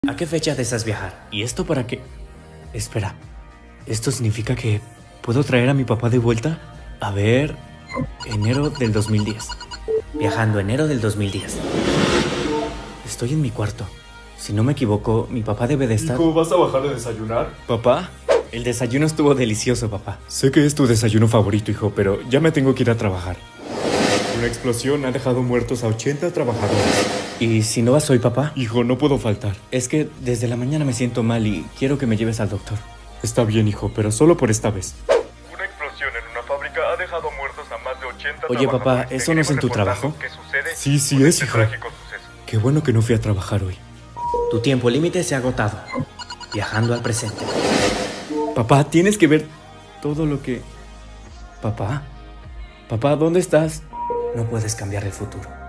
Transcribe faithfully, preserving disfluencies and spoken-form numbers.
¿A qué fecha deseas viajar? ¿Y esto para qué? Espera, ¿esto significa que puedo traer a mi papá de vuelta? A ver, enero del dos mil diez. Viajando enero del dos mil diez. Estoy en mi cuarto. Si no me equivoco, mi papá debe de estar... Hijo, ¿vas a bajar a desayunar? ¿Papá? El desayuno estuvo delicioso, papá. Sé que es tu desayuno favorito, hijo, pero ya me tengo que ir a trabajar. Una explosión ha dejado muertos a ochenta trabajadores. ¿Y si no vas hoy, papá? Hijo, no puedo faltar. Es que desde la mañana me siento mal y quiero que me lleves al doctor. Está bien, hijo, pero solo por esta vez. Una explosión en una fábrica ha dejado muertos a más de ochenta Oye, papá, ¿eso no es en tu trabajo? Sí, sí es, hijo. Qué bueno que no fui a trabajar hoy. Tu tiempo límite se ha agotado. Viajando al presente. Papá, tienes que ver todo lo que... ¿Papá? Papá, ¿dónde estás? No puedes cambiar el futuro.